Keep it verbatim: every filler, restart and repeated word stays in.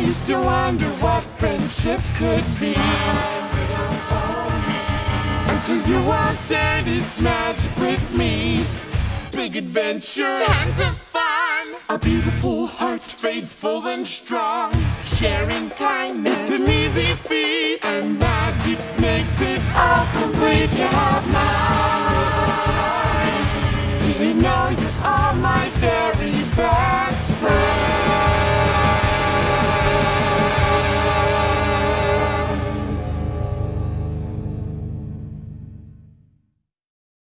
used to wonder what friendship could be, until you all shared its magic with me. Big adventure, tons of fun, a beautiful heart, faithful and strong, sharing kindness. It's an easy feat, and magic makes it all complete. You have my